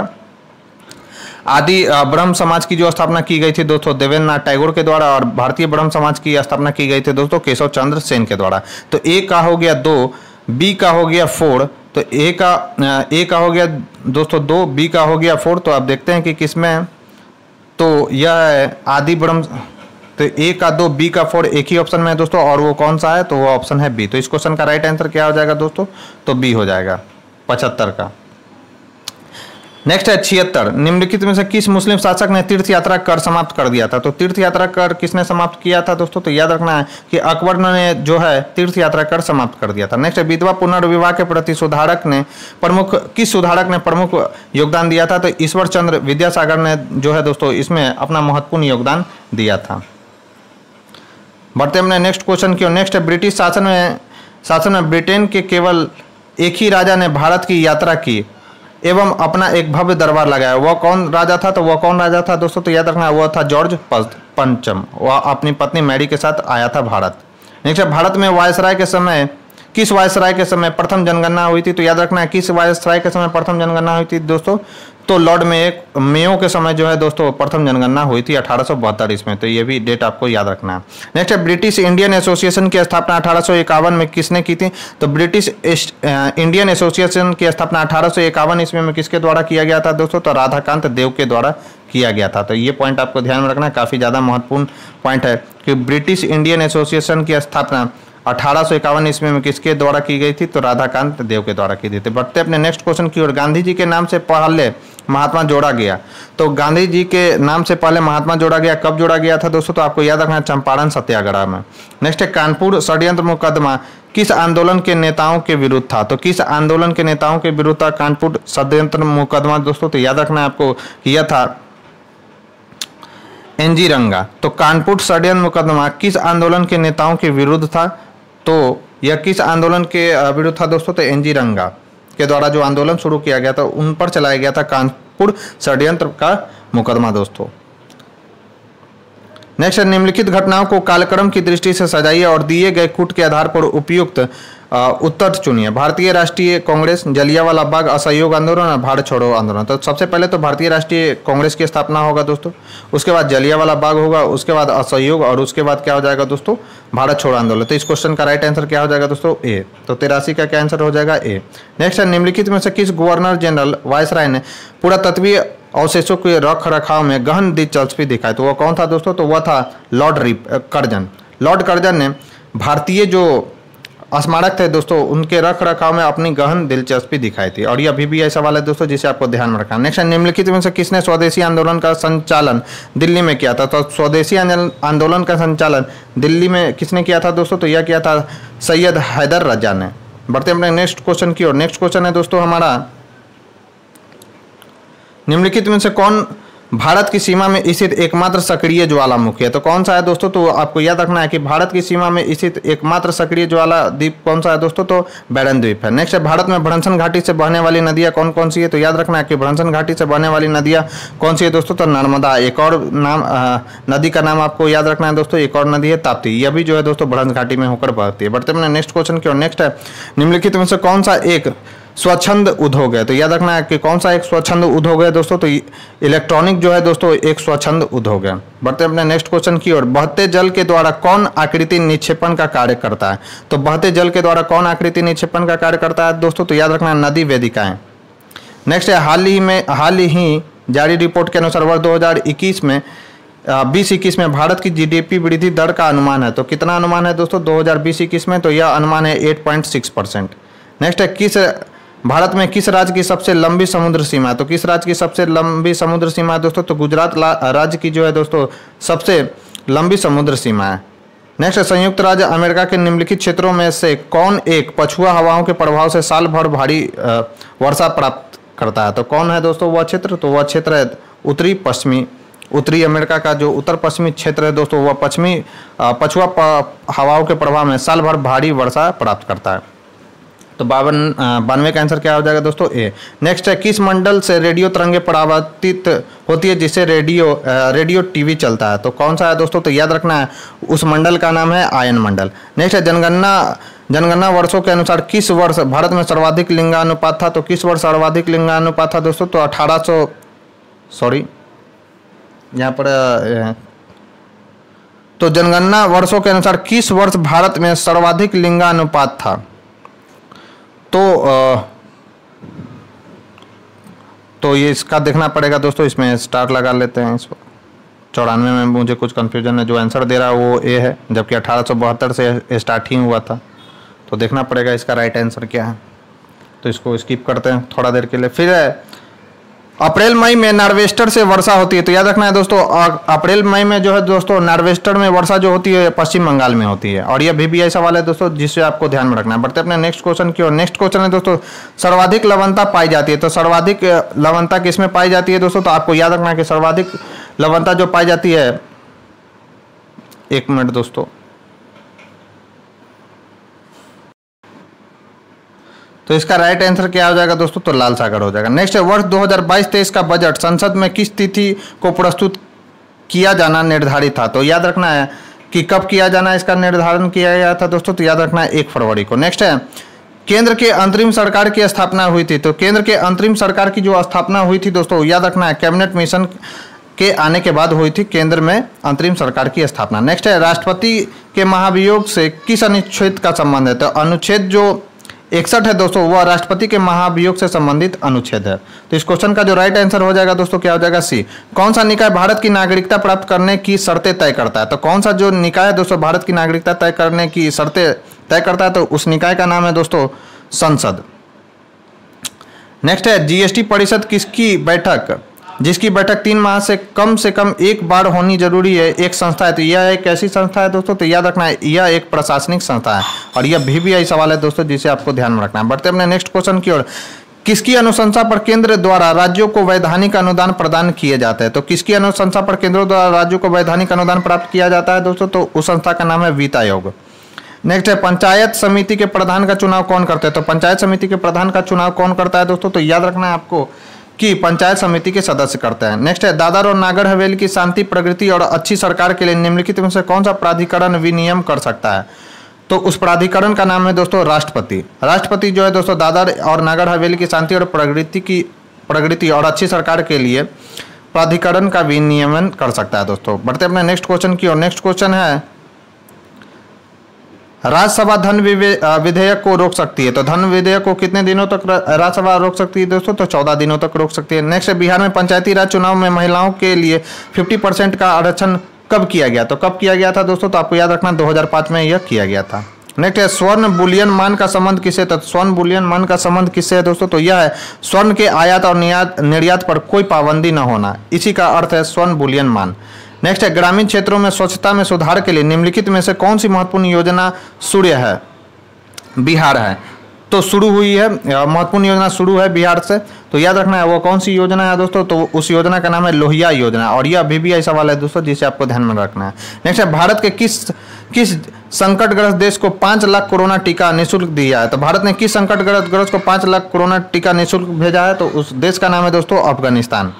आदि ब्रह्म समाज की जो स्थापना की गई थी दोस्तों देवेंद्रनाथ टैगोर के द्वारा, और भारतीय ब्रह्म समाज की स्थापना की गई थी दोस्तों केशव चंद्र सेन के द्वारा। तो ए का हो गया दो, बी का हो गया फोर, तो ए का ए का हो गया दोस्तों दो, बी का हो गया फोर। तो आप देखते हैं कि किसमें, तो यह है आदि ब्रह्म, तो ए का दो, बी का फोर एक ही ऑप्शन में है दोस्तों, और वो कौन सा है, तो वो ऑप्शन है बी। तो इस क्वेश्चन का राइट आंसर क्या हो जाएगा दोस्तों, तो बी हो जाएगा पचहत्तर का। नेक्स्ट है छिहत्तर, निम्नलिखित में से किस मुस्लिम शासक ने तीर्थ यात्रा कर समाप्त कर दिया था, तो तीर्थ यात्रा कर किसने समाप्त किया था दोस्तों, तो याद रखना है कि अकबर ने जो है तीर्थ यात्रा कर समाप्त कर दिया था। नेक्स्ट है विधवा पुनर्विवाह के प्रति सुधारक ने प्रमुख किस सुधारक ने प्रमुख योगदान दिया था, तो ईश्वर चंद्र विद्यासागर ने जो है दोस्तों इसमें अपना महत्वपूर्ण योगदान दिया था। बढ़ते हमने नेक्स्ट क्वेश्चन की। नेक्स्ट है ब्रिटिश शासन में शासन में ब्रिटेन के केवल एक ही राजा ने भारत की यात्रा की एवं अपना एक भव्य दरबार लगाया, वह कौन राजा था, तो वह कौन राजा था दोस्तों, तो याद रखना वह था जॉर्ज पंचम। वह अपनी पत्नी मैरी के साथ आया था भारत। नेक्स्ट है भारत में वायसराय के समय किस वायसराय के समय प्रथम जनगणना हुई थी, तो याद रखना है किस वायसराय के समय प्रथम जनगणना हुई थी दोस्तों, तो लॉर्ड मेयो मेयो के समय जो है दोस्तों प्रथम जनगणना हुई थी अठारह सौ बहत्तर इसमें। तो ये भी डेट आपको याद रखना है। नेक्स्ट है ब्रिटिश इंडियन एसोसिएशन की स्थापना अठारह सौ इक्यावन में किसने की थी, तो ब्रिटिश इंडियन एसोसिएशन की स्थापना अठारह सौ इक्यावन ईस्वी में किसके द्वारा किया गया था दोस्तों, तो राधाकांत देव के द्वारा किया गया था। तो ये पॉइंट आपको ध्यान में रखना है, काफी ज्यादा महत्वपूर्ण पॉइंट है कि ब्रिटिश इंडियन एसोसिएशन की स्थापना अठारह सौ इक्यावन ईस्वी में किसके द्वारा की गई थी, तो राधाकांत देव के द्वारा की थी। बढ़ते अपने नेक्स्ट क्वेश्चन की ओर। गांधी जी के नाम से पहले महात्मा जोड़ा गया, तो गांधी जी के नाम से पहले महात्मा जोड़ा गया कब जोड़ा गया था दोस्तों, तो आपको याद रखना चंपारण सत्याग्रह में। नेक्स्ट है कानपुर षड्यंत्र मुकदमा किस आंदोलन के नेताओं के विरुद्ध था, तो किस आंदोलन के नेताओं के विरुद्ध था कानपुर षड्यंत्र मुकदमा दोस्तों, तो याद रखना है आपको यह था एनजी रंगा। तो कानपुर षड्यंत्र मुकदमा किस आंदोलन के नेताओं के विरुद्ध था? तो यह किस आंदोलन के विरुद्ध था दोस्तों? तो एनजी रंगा के द्वारा जो आंदोलन शुरू किया गया था उन पर चलाया गया था कानपुर षड्यंत्र का मुकदमा दोस्तों। नेक्स्ट, निम्नलिखित घटनाओं को कालक्रम की दृष्टि से सजाइए और दिए गए कूट के आधार पर उपयुक्त उत्तर चुनिए। भारतीय राष्ट्रीय कांग्रेस, जलियांवाला बाग असहयोग आंदोलन और भारत छोड़ो आंदोलन। तो सबसे पहले तो भारतीय राष्ट्रीय कांग्रेस की स्थापना होगा दोस्तों, उसके बाद जलियांवाला बाग होगा, उसके बाद असहयोग और उसके बाद क्या हो जाएगा दोस्तों? भारत छोड़ो आंदोलन। तो इस क्वेश्चन का राइट आंसर क्या हो जाएगा दोस्तों? ए। तो तिरासी का क्या आंसर हो जाएगा? ए। नेक्स्ट है, निम्नलिखित में से किस गवर्नर जनरल वायसराय ने पुरातत्वीय अवशेषों के रख रखाव में गहन दिलचस्पी दिखाई? तो वह कौन था दोस्तों? तो वह था लॉर्ड रिप कर्जन। लॉर्ड कर्जन ने भारतीय जो स्मारक थे दोस्तों उनके रख रखाव में अपनी गहन दिलचस्पी दिखाई थी। और ये अभी भी ऐसा सवाल है दोस्तों जिसे आपको ध्यान में रखना। नेक्स्ट, निम्नलिखित में से किसने स्वदेशी आंदोलन का संचालन दिल्ली में किया था? तो स्वदेशी आंदोलन का संचालन दिल्ली में किसने किया था दोस्तों? तो यह किया था सैयद हैदर रजा ने। बढ़ते हैं अपने नेक्स्ट क्वेश्चन की ओर। नेक्स्ट क्वेश्चन है दोस्तों हमारा, निम्नलिखित में से कौन भारत की सीमा में स्थित एकमात्र सक्रिय ज्वालामुखी है? तो कौन सा है दोस्तों? तो आपको याद रखना है कि भारत की सीमा में स्थित एकमात्र सक्रिय ज्वाला द्वीप कौन सा है दोस्तों? तो बैरन द्वीप है। नेक्स्ट है, भारत में भ्रंशन घाटी से बहने वाली नदियां कौन कौन सी है? तो याद रखना है कि भ्रंशन घाटी से बहने वाली नदियां कौन सी है दोस्तों? तो नर्मदा। एक और नाम आ, नदी का नाम आपको याद रखना है दोस्तों, एक और नदी है ताप्ती। यह भी जो है दोस्तों भ्रंश घाटी में होकर बहती है। बढ़ते हैं नेक्स्ट क्वेश्चन की ओर। नेक्स्ट है, निम्नलिखित में से कौन सा एक स्वच्छंद उद्योग है? तो याद रखना है कि कौन सा एक स्वच्छंद उद्योग है दोस्तों? तो इलेक्ट्रॉनिक जो है दोस्तों एक स्वच्छंद उद्योग है। बढ़ते हैं अपने नेक्स्ट क्वेश्चन की ओर। बहते जल के द्वारा कौन आकृति निक्षेपण का कार्य करता है? तो बहते जल के द्वारा कौन आकृति निक्षेपण का कार्य करता है दोस्तों? तो याद रखना है नदी वेदिकाएं। नेक्स्ट है, हाल ही में हाल ही जारी रिपोर्ट के अनुसार वर्ष दो हजार इक्कीस में बीस इक्कीस में भारत की जीडीपी वृद्धि दर का अनुमान है। तो कितना अनुमान है दोस्तों दो हजार बीस इक्कीस में? तो यह अनुमान है आठ पॉइंट छह परसेंट। नेक्स्ट है, किस भारत में किस राज्य की सबसे लंबी समुद्र सीमा है? तो किस राज्य की सबसे लंबी समुद्र सीमा है दोस्तों? तो गुजरात राज्य की जो है दोस्तों सबसे लंबी समुद्र सीमा है। नेक्स्ट है, संयुक्त राज्य अमेरिका के निम्नलिखित क्षेत्रों में से कौन एक पछुआ हवाओं के प्रभाव से साल भर भारी वर्षा प्राप्त करता है? तो कौन है दोस्तों वह क्षेत्र? तो वह क्षेत्र है उत्तरी पश्चिमी उत्तरी अमेरिका का जो उत्तर पश्चिमी क्षेत्र है दोस्तों वह पश्चिमी पछुआ हवाओं के प्रभाव में साल भर भारी वर्षा प्राप्त करता है। तो बावन बानवे का आंसर क्या हो जाएगा दोस्तों? ए। नेक्स्ट है, किस मंडल से रेडियो तरंगे परावर्तित होती है जिससे रेडियो रेडियो टीवी चलता है? तो कौन सा है दोस्तों? तो याद रखना है उस मंडल का नाम है आयन मंडल। नेक्स्ट है, जनगणना जनगणना वर्षों के अनुसार किस वर्ष भारत में सर्वाधिक लिंगानुपात था? तो किस वर्ष सर्वाधिक लिंगानुपात था दोस्तों? तो अठारह सौ सॉरी यहाँ पर तो जनगणना वर्षों के अनुसार किस वर्ष भारत में सर्वाधिक लिंगानुपात था? तो आ, तो ये इसका देखना पड़ेगा दोस्तों, इसमें स्टार लगा लेते हैं। इस चौरानवे में मुझे कुछ कंफ्यूजन है, जो आंसर दे रहा है वो ए है, जबकि अठारह सौ बहत्तर से स्टार्ट ही हुआ था। तो देखना पड़ेगा इसका राइट आंसर क्या है। तो इसको स्किप करते हैं थोड़ा देर के लिए। फिर है, अप्रैल मई में नार्वेस्टर से वर्षा होती है। तो याद रखना है दोस्तों अप्रैल मई में जो है दोस्तों नार्वेस्टर में वर्षा जो होती है पश्चिम बंगाल में होती है। और यह भी भी ऐसा वाला है दोस्तों जिससे आपको ध्यान में रखना है। बढ़ते अपने नेक्स्ट क्वेश्चन की ओर। नेक्स्ट क्वेश्चन है दोस्तों, सर्वाधिक लवणता पाई जाती है। तो सर्वाधिक लवणता किसमें पाई जाती है दोस्तों? तो आपको याद रखना है कि सर्वाधिक लवणता जो पाई जाती है, एक मिनट दोस्तों, तो इसका राइट आंसर क्या हो जाएगा दोस्तों? तो लाल सागर हो जाएगा। नेक्स्ट है, वर्ष दो हजार बाईस तेईस का बजट संसद में किस तिथि को प्रस्तुत किया जाना निर्धारित था? तो याद रखना है कि कब किया जाना इसका निर्धारण किया गया था दोस्तों? तो याद रखना है एक फरवरी को। नेक्स्ट है, केंद्र के अंतरिम सरकार की स्थापना हुई थी। तो केंद्र के अंतरिम सरकार की जो स्थापना हुई थी दोस्तों याद रखना है कैबिनेट मिशन के आने के बाद हुई थी केंद्र में अंतरिम सरकार की स्थापना। नेक्स्ट है, राष्ट्रपति के महाभियोग से किस अनुच्छेद का संबंध है? तो अनुच्छेद जो इकसठ है दोस्तों वह राष्ट्रपति के महाभियोग से संबंधित अनुच्छेद है। तो इस क्वेश्चन का जो राइट आंसर हो जाएगा दोस्तों क्या हो जाएगा? सी। कौन सा निकाय भारत की नागरिकता प्राप्त करने की शर्तें तय करता है? तो कौन सा जो निकाय दोस्तों भारत की नागरिकता तय करने की शर्तें तय करता है? तो उस निकाय का नाम है दोस्तों संसद। नेक्स्ट है, जीएसटी परिषद किसकी बैठक जिसकी बैठक तीन माह से कम से कम एक बार होनी जरूरी है एक संस्था है? तो यह एक ऐसी संस्था है दोस्तों, तो याद रखना है यह एक प्रशासनिक संस्था है। और यह भी भी आई सवाल है दोस्तों जिसे आपको ध्यान में रखना है। बढ़ते अपने नेक्स्ट क्वेश्चन की ओर। किसकी अनुशंसा पर केंद्र द्वारा राज्यों को वैधानिक अनुदान प्रदान किए जाते हैं? तो किसकी अनुशंसा पर केंद्र द्वारा राज्यों को वैधानिक अनुदान प्राप्त किया जाता है दोस्तों? तो उस संस्था का नाम है वित्त आयोग। नेक्स्ट है पंचायत समिति के प्रधान का चुनाव कौन करते हैं? तो पंचायत समिति के प्रधान का चुनाव कौन करता है दोस्तों? तो याद रखना है आपको कि पंचायत समिति के सदस्य करते हैं। नेक्स्ट है दादर और नागर हवेली की शांति, प्रगति और अच्छी सरकार के लिए निम्नलिखित में से कौन सा प्राधिकरण विनियम कर सकता है? तो उस प्राधिकरण का नाम है दोस्तों राष्ट्रपति। राष्ट्रपति जो है दोस्तों दादर और नागर हवेली की शांति और प्रगति की प्रगति और अच्छी सरकार के लिए प्राधिकरण का विनियमन कर सकता है दोस्तों। बढ़ते अपने नेक्स्ट क्वेश्चन की और नेक्स्ट क्वेश्चन है राज्यसभा धन विधेयक को रोक सकती है। तो धन विधेयक को कितने दिनों तक राज्यसभा रोक सकती है दोस्तों? तो चौदह दिनों तक रोक सकती है। नेक्स्ट है बिहार में पंचायती राज चुनाव में महिलाओं के लिए पचास परसेंट का आरक्षण कब किया गया? तो कब किया गया था दोस्तों? तो आपको याद रखना दो हज़ार पाँच में यह किया गया था। नेक्स्ट है स्वर्ण बुलियन मान का संबंध किससे? तो स्वर्ण बुलियन मान का संबंध किससे है दोस्तों? तो यह है स्वर्ण के आयात और निर्यात निर्यात पर कोई पाबंदी न होना, इसी का अर्थ है स्वर्ण बुलियन मान। नेक्स्ट है ग्रामीण क्षेत्रों में स्वच्छता में सुधार के लिए निम्नलिखित में से कौन सी महत्वपूर्ण योजना शुरू है? बिहार है तो शुरू हुई है, महत्वपूर्ण योजना शुरू है बिहार से। तो याद रखना है वो कौन सी योजना है दोस्तों? तो उस योजना का नाम है लोहिया योजना, और यह अभी भी ऐसा सवाल है दोस्तों जिसे आपको ध्यान में रखना है। नेक्स्ट है भारत के किस किस संकटग्रस्त देश को पाँच लाख कोरोना टीका निःशुल्क दिया है? तो भारत ने किस संकटग्रस्त को पाँच लाख कोरोना टीका निःशुल्क भेजा है? तो उस देश का नाम है दोस्तों अफगानिस्तान।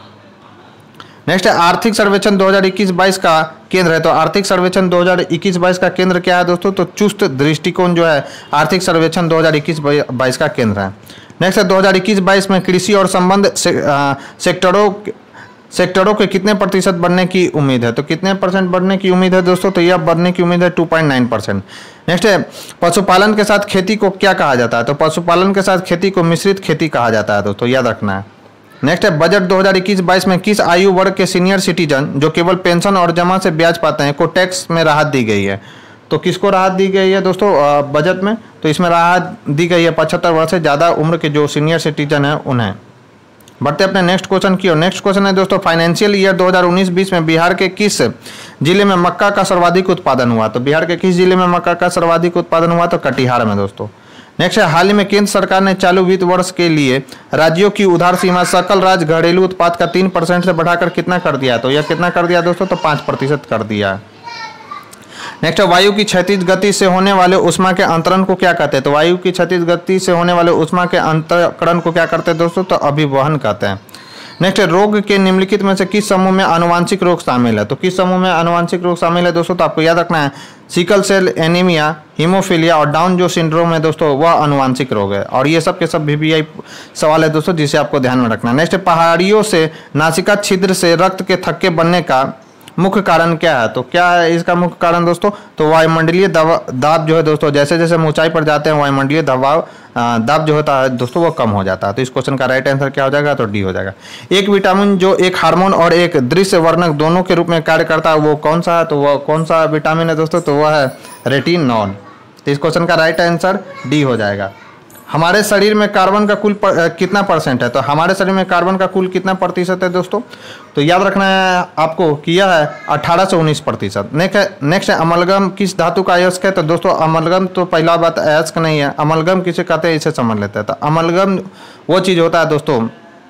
नेक्स्ट है आर्थिक सर्वेक्षण दो हज़ार इक्कीस बाईस का केंद्र है। तो आर्थिक सर्वेक्षण दो हज़ार इक्कीस बाईस का केंद्र क्या है दोस्तों? तो चुस्त दृष्टिकोण जो है आर्थिक सर्वेक्षण दो हज़ार इक्कीस बाईस का केंद्र है। नेक्स्ट है दो हज़ार इक्कीस बाईस में कृषि और संबंध से, आ, सेक्टरों सेक्टरों के कितने प्रतिशत बढ़ने की उम्मीद है? तो कितने परसेंट बढ़ने की उम्मीद है दोस्तों? तो यह बढ़ने की उम्मीद है दो पॉइंट नौ परसेंट। नेक्स्ट है पशुपालन के साथ खेती को क्या कहा जाता है? तो पशुपालन के साथ खेती को मिश्रित खेती कहा जाता है दोस्तों, याद रखना है। नेक्स्ट है बजट दो हज़ार इक्कीस बाईस में किस आयु वर्ग के सीनियर सिटीजन जो केवल पेंशन और जमा से ब्याज पाते हैं को टैक्स में राहत दी गई है? तो किसको राहत दी गई है दोस्तों बजट में? तो इसमें राहत दी गई है पचहत्तर वर्ष से ज़्यादा उम्र के जो सीनियर सिटीजन हैं उन्हें। बढ़ते अपने नेक्स्ट क्वेश्चन की और नेक्स्ट क्वेश्चन है दोस्तों फाइनेंशियल ईयर दो हज़ार उन्नीस बीस में बिहार के किस जिले में मक्का का सर्वाधिक उत्पादन हुआ? तो बिहार के किस जिले में मक्का का सर्वाधिक उत्पादन हुआ? तो कटिहार में दोस्तों। नेक्स्ट है हाल ही में केंद्र सरकार ने चालू वित्त वर्ष के लिए राज्यों की उधार सीमा सकल राज्य घरेलू उत्पाद का तीन परसेंट से बढ़ाकर कितना कर दिया? तो यह कितना कर दिया दोस्तों? तो पाँच प्रतिशत कर दिया। नेक्स्ट है वायु की क्षैतिज गति से होने वाले उष्मा के अंतरण को क्या कहते हैं? तो वायु की क्षैतिज गति से होने वाले उष्मा के अंतरण को क्या करते हैं दोस्तों? तो अभिवहन कहते हैं। नेक्स्ट है रोग के निम्नलिखित में से किस समूह में आनुवांशिक रोग शामिल है? तो किस समूह में आनुवांशिक रोग शामिल है दोस्तों? तो आपको याद रखना है सिकल सेल एनीमिया, हीमोफीलिया और डाउन जो सिंड्रोम है दोस्तों वह आनुवांशिक रोग है, और ये सब के सब वीवीआई सवाल है दोस्तों जिसे आपको ध्यान में रखना है। नेक्स्ट है पहाड़ियों से नासिका छिद्र से रक्त के थक्के बनने का मुख्य कारण क्या है? तो क्या है इसका मुख्य कारण दोस्तों? तो वायुमंडलीय दाब जो है दोस्तों, जैसे जैसे हम ऊंचाई पर जाते हैं वायुमंडलीय दबाव दाब जो होता है दोस्तों वो कम हो जाता है। तो इस क्वेश्चन का राइट आंसर क्या हो जाएगा? तो डी हो जाएगा। एक विटामिन जो एक हार्मोन और एक दृश्य वर्णक दोनों के रूप में कार्य करता है वो कौन सा है? तो वह कौन सा विटामिन है दोस्तों? तो वह है रेटिनॉल। तो इस क्वेश्चन का राइट आंसर डी हो जाएगा। हमारे शरीर में कार्बन का कुल पर, कितना परसेंट है? तो हमारे शरीर में कार्बन का कुल कितना प्रतिशत है दोस्तों? तो याद रखना है आपको कि यह है अठारह से उन्नीस प्रतिशत। नेक्स्ट नेक्स्ट है अमलगम किस धातु का अयस्क है? तो दोस्तों अमलगम तो पहला बात अयस्क नहीं है, अमलगम किसे कहते हैं इसे समझ लेते हैं। तो अमलगम वो चीज़ होता है दोस्तों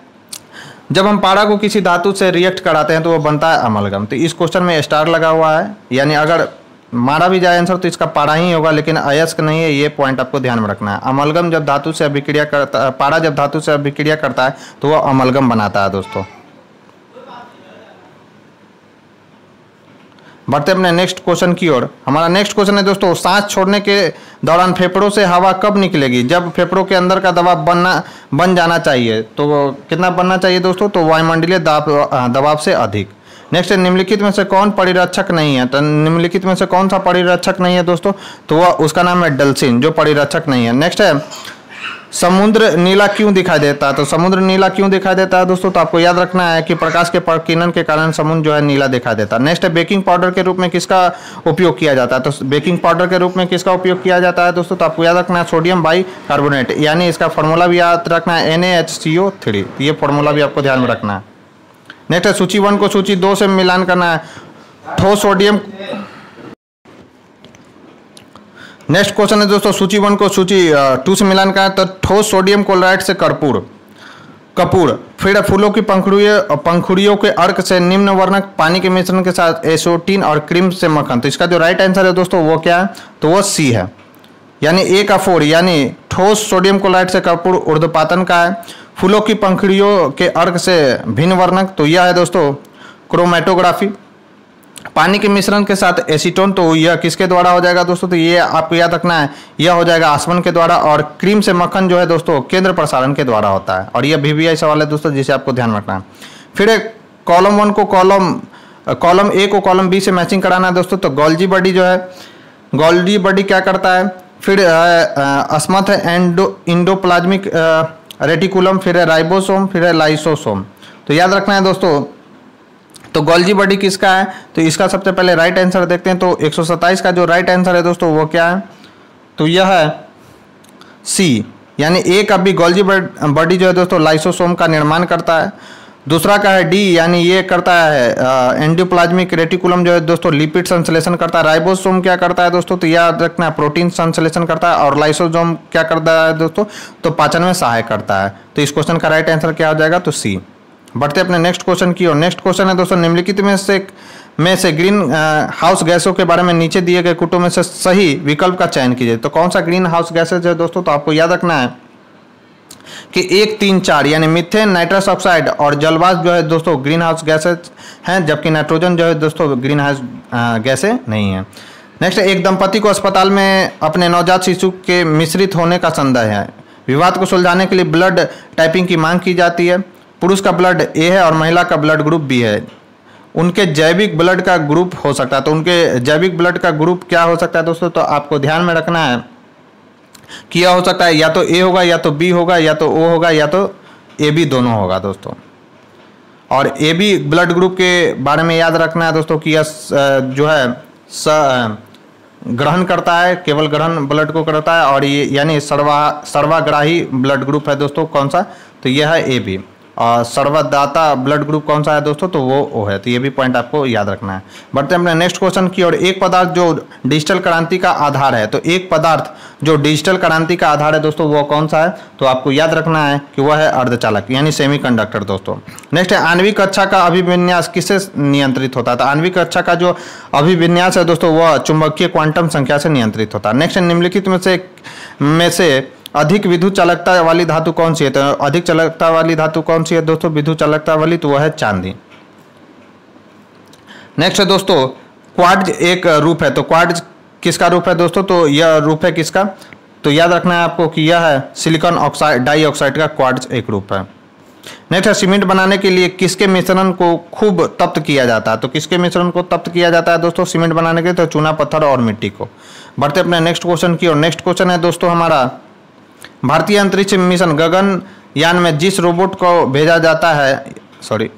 जब हम पारा को किसी धातु से रिएक्ट कराते हैं तो वो बनता है अमलगम। तो इस क्वेश्चन में स्टार लगा हुआ है, यानी अगर मारा भी जाए आंसर तो इसका पारा ही होगा, लेकिन अयस्क नहीं है, ये पॉइंट आपको ध्यान में रखना है। अमलगम जब धातु से अभिक्रिया करता पारा जब धातु से अभिक्रिया करता है तो वह अमलगम बनाता है दोस्तों। बढ़ते अपने नेक्स्ट क्वेश्चन की ओर। हमारा नेक्स्ट क्वेश्चन है दोस्तों सांस छोड़ने के दौरान फेफड़ों से हवा कब निकलेगी? जब फेफड़ों के अंदर का दबाव बनना बन जाना चाहिए। तो कितना बनना चाहिए दोस्तों? तो वायुमंडलीय दबाव से अधिक। नेक्स्ट है निम्नलिखित में से कौन परिरक्षक नहीं है? तो निम्नलिखित में से कौन सा परिरक्षक नहीं है दोस्तों? तो वह उसका नाम है डल्फिन जो परिरक्षक नहीं है। नेक्स्ट है समुद्र नीला क्यों दिखाई देता है? तो समुद्र नीला क्यों दिखाई देता है दोस्तों? तो आपको याद रखना है कि प्रकाश के प्रकीर्णन के कारण समुद्र जो है नीला दिखाई देता है। नेक्स्ट है बेकिंग पाउडर के रूप में किसका उपयोग किया जाता है? तो बेकिंग पाउडर के रूप में किसका उपयोग किया जाता है दोस्तों? तो आपको याद रखना है सोडियम बाई कार्बोनेट, यानी इसका फॉर्मूला भी याद रखना है N A H C O three. ये फॉर्मूला भी आपको ध्यान में रखना है। नेक्स्ट है सूची वन को सूची दो से मिलान करना है। ठोस सोडियम नेक्स्ट क्वेश्चन है दोस्तों सूची वन को सूची टू से मिलान करना है। तो ठोस सोडियम क्लोराइड से कर्पूर कपूर। फिर फूलों की पंखुड़ियों पंखुड़ियों के अर्क से निम्न वर्णक पानी के मिश्रण के साथ एसोटीन और क्रीम से मक्खन। तो इसका जो राइट आंसर है दोस्तों वो क्या है, तो वो सी है, यानी ए का फोर, यानी ठोस सोडियम क्लोराइड से कपूर ऊर्ध्वपातन का है। फूलों की पंखुड़ियों के अर्क से भिन्न वर्णक, तो यह है दोस्तों क्रोमेटोग्राफी। पानी के मिश्रण के साथ एसीटोन, तो यह किसके द्वारा हो जाएगा दोस्तों, तो ये आपको याद रखना है, यह हो जाएगा आसवन के द्वारा। और क्रीम से मक्खन जो है दोस्तों केंद्र प्रसारण के द्वारा होता है। और यह वीवीआई सवाल है दोस्तों जिसे आपको ध्यान रखना है। फिर कॉलम वन को कॉलम कॉलम ए को कॉलम बी से मैचिंग कराना है दोस्तों। तो गोल्जी बॉडी जो है, गोल्जी बॉडी क्या करता है, फिर अस्मथ है एंडो इंडोप्लाज्मिक रेटिकुलम, फिर है राइबोसोम, फिर है लाइसोसोम। तो याद रखना है दोस्तों, तो गोल्जी बॉडी किसका है, तो इसका सबसे पहले राइट आंसर देखते हैं। तो एक सौ सत्ताईस का जो राइट आंसर है दोस्तों वो क्या है, तो यह है सी, यानी ए का बी गोल्जी बॉडी जो है दोस्तों लाइसोसोम का निर्माण करता है। दूसरा का है डी, यानी ये करता है एंडोप्लाज्मिक रेटिकुलम जो है दोस्तों लिपिड संश्लेषण करता है। राइबोसोम क्या करता है दोस्तों, तो याद रखना है प्रोटीन संश्लेषण करता है। और लाइसोसोम क्या करता है दोस्तों, तो पाचन में सहायक करता है। तो इस क्वेश्चन का राइट आंसर क्या हो जाएगा, तो सी। बढ़ते अपने नेक्स्ट क्वेश्चन की ओर। नेक्स्ट क्वेश्चन है दोस्तों, निम्नलिखित में से में से ग्रीन हाउस गैसों के बारे में नीचे दिए गए कुटुंब में से सही विकल्प का चयन कीजिए। तो कौन सा ग्रीन हाउस गैसेज है दोस्तों, तो आपको याद रखना है कि एक तीन चार यानी मीथेन, नाइट्रस ऑक्साइड और जलवाष्प जो है दोस्तों ग्रीन हाउस गैसेज हैं, जबकि नाइट्रोजन जो है दोस्तों ग्रीन हाउस गैसें नहीं है। नेक्स्ट, एक दंपति को अस्पताल में अपने नवजात शिशु के मिश्रित होने का संदेह है। विवाद को सुलझाने के लिए ब्लड टाइपिंग की मांग की जाती है। पुरुष का ब्लड ए है और महिला का ब्लड ग्रुप बी है। उनके जैविक ब्लड का ग्रुप हो सकता है, तो उनके जैविक ब्लड का ग्रुप क्या हो सकता है दोस्तों, तो आपको ध्यान में रखना है कि यह हो सकता है या तो ए होगा, या तो बी होगा, या तो ओ होगा, या तो ए बी दोनों होगा दोस्तों। और ए बी ब्लड ग्रुप के बारे में याद रखना है दोस्तों कि यह जो है स ग्रहण करता है, केवल ग्रहण ब्लड को करता है। और ये यानी सर्वा सर्वाग्राही ब्लड ग्रुप है दोस्तों कौन सा, तो यह है ए बी। और सर्वदाता ब्लड ग्रुप कौन सा है दोस्तों, तो वो ओ है। तो ये भी पॉइंट आपको याद रखना है। बढ़ते हैं अपने नेक्स्ट क्वेश्चन की ओर। एक पदार्थ जो डिजिटल क्रांति का आधार है, तो एक पदार्थ जो डिजिटल क्रांति का आधार है दोस्तों वो कौन सा है, तो आपको याद रखना है कि वह है अर्धचालक यानी सेमीकंडक्टर दोस्तों। नेक्स्ट है आणविक कक्षा का अभिविन्यास किससे नियंत्रित होता है, तो आणविक कक्षा का जो अभिविन्यास है दोस्तों वह चुंबकीय क्वांटम संख्या से नियंत्रित होता है। नेक्स्ट है निम्नलिखित में से में से अधिक विद्युत चालकता वाली धातु कौन सी है, तो अधिक चालकता वाली धातु कौन सी है दोस्तों, विद्युत चालकता वाली, तो वह है चांदी। नेक्स्ट है दोस्तों क्वार्ट्ज एक रूप है, तो क्वार्ट्ज किसका रूप है दोस्तों, तो यह रूप है किसका, तो याद रखना है आपको कि यह है सिलिकॉन ऑक्साइड डाइऑक्साइड का क्वार्ट्ज एक रूप है। नेक्स्ट है सीमेंट बनाने के लिए किसके मिश्रण को खूब तप्त किया जाता है, तो किसके मिश्रण को तप्त किया जाता है दोस्तों सीमेंट बनाने के लिए, तो चूना, पत्थर और मिट्टी को। बढ़ते अपने नेक्स्ट क्वेश्चन की और। नेक्स्ट क्वेश्चन है दोस्तों हमारा, भारतीय अंतरिक्ष मिशन गगनयान में जिस रोबोट को भेजा जाता है सॉरी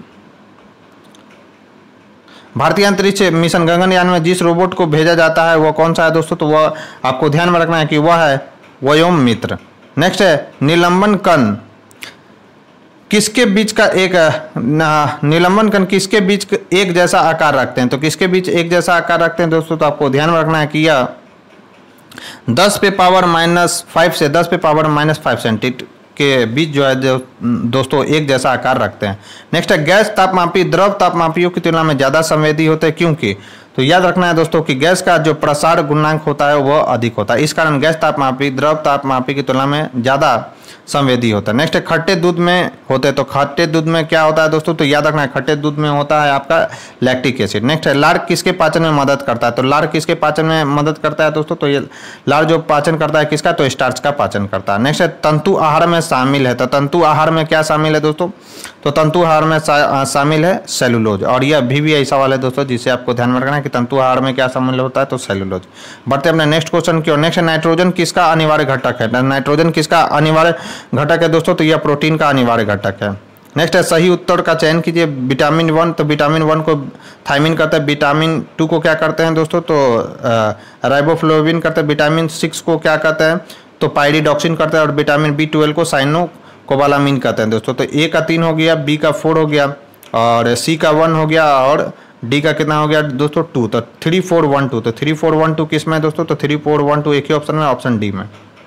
भारतीय अंतरिक्ष मिशन गगनयान में जिस रोबोट को भेजा जाता है वह कौन सा है दोस्तों, तो वह आपको ध्यान में रखना है कि वह है व्योममित्र। नेक्स्ट है निलंबन कण किसके बीच का एक निलंबन कण किसके बीच एक जैसा आकार रखते हैं, तो किसके बीच एक जैसा आकार रखते हैं दोस्तों, तो आपको ध्यान में रखना है कि यह दस पे पावर माइनस फाइव से दस पे पावर माइनस फाइव सेंटीमीटर के बीच जो है जो दोस्तों एक जैसा आकार रखते हैं। नेक्स्ट है गैस तापमापी द्रव तापमापियों की तुलना में ज़्यादा संवेदी होते हैं, क्योंकि, तो याद रखना है दोस्तों कि गैस का जो प्रसार गुणांक होता है वह अधिक होता है, इस कारण गैस तापमापी द्रव तापमापी की तुलना में ज़्यादा संवेदी होता है। नेक्स्ट है खट्टे दूध में होते हैं, तो खट्टे दूध में क्या होता है दोस्तों, तो याद रखना है खट्टे दूध में होता है आपका लैक्टिक एसिड। नेक्स्ट है लार किसके पाचन में मदद करता है, तो लार किसके पाचन में मदद करता है दोस्तों, तो ये लार जो पाचन करता है किसका, तो स्टार्च का पाचन करता है। नेक्स्ट है तंतु आहार में शामिल है, तो तंतु आहार में क्या शामिल है दोस्तों, तो तंतु आहार में शामिल है सेलुलोज। और यह भी भी ऐसा सवाल है दोस्तों जिसे आपको ध्यान में रखना है कि तंतु आहार में क्या शामिल होता है, तो सेलुलोज। बढ़ते अपने नेक्स्ट क्वेश्चन की ओर। नेक्स्ट नाइट्रोजन किसका अनिवार्य घटक है, नाइट्रोजन किसका अनिवार्य घटक है दोस्तों, तो यह प्रोटीन का अनिवार्य घटक है। नेक्स्ट है सही उत्तर का चयन कीजिए। विटामिन वन, तो विटामिन वन को थायमिन करते हैं, विटामिन टू को क्या करते हैं दोस्तों, तो राइबोफ्लोविन करते हैं, विटामिन सिक्स को क्या कहते हैं, तो पायरिडॉक्सिन करते हैं, और विटामिन बी ट्वेल्व को साइनो कोबालामिन कहते हैं दोस्तों। तो ए का तीन हो गया, बी का फोर हो गया, और सी का वन हो गया, और डी का कितना हो गया दोस्तों, टू। तो थ्री फोर वन टू, तो थ्री फोर वन टू किस में दोस्तों, तो थ्री फोर वन टू एक ही ऑप्शन में, ऑप्शन डी में।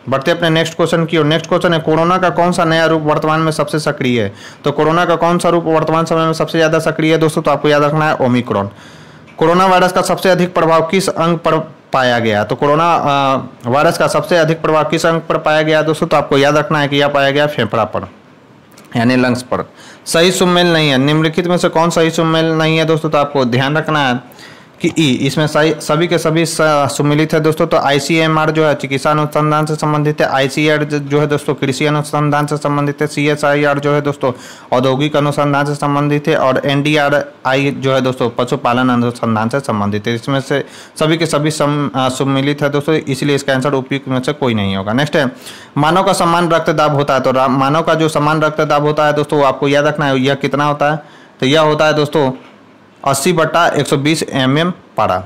बढ़ते अपने नेक्स्ट क्वेश्चन की और नेक्स्ट क्वेश्चन है कोरोना का कौन सा नया रूप वर्तमान में सबसे सक्रिय है। तो कोरोना का कौन सा रूप वर्तमान समय में सबसे ज़्यादा सक्रिय है दोस्तों, तो आपको याद रखना है ओमिक्रॉन। कोरोना वायरस का सबसे अधिक प्रभाव किस अंग पर पाया गया, तो कोरोना वायरस का सबसे अधिक प्रभाव किस अंग पर पाया गया दोस्तों, तो आपको याद रखना है कि यह पाया गया फेफड़ा पर यानी लंग्स पर। सही सुमेल नहीं है, निम्नलिखित में से कौन सही सुमेल नहीं है दोस्तों, तो आपको ध्यान रखना है कि ई इसमें सही सभी के सभी सुमिलित है दोस्तों। तो आईसीएमआर जो है चिकित्सा अनुसंधान से संबंधित है, आईसीआर जो है दोस्तों कृषि अनुसंधान से संबंधित है, सीएसआईआर जो है दोस्तों औद्योगिक अनुसंधान से संबंधित है और एनडीआरआई जो है दोस्तों पशुपालन अनुसंधान से संबंधित है। इसमें से सभी के सभी सुमिलित है दोस्तों, इसलिए इसका आंसर उपयुक्त में से कोई नहीं होगा। नेक्स्ट है मानव का समान रक्तदाब होता है। तो मानव का जो समान रक्तदाब होता है दोस्तों आपको याद रखना है यह कितना होता है, तो यह होता है दोस्तों अस्सी बट्टा एक सौ बीस एम एम पारा।